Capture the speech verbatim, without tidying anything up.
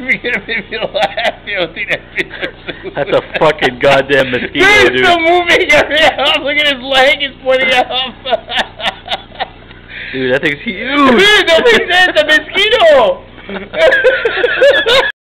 you're gonna make me laugh. You don't think that fish is That's a fucking goddamn mosquito, dude. dude. He's still moving around. Look at his leg. It's pointing up. Dude, that thing's huge. Dude, that makes sense. A mosquito.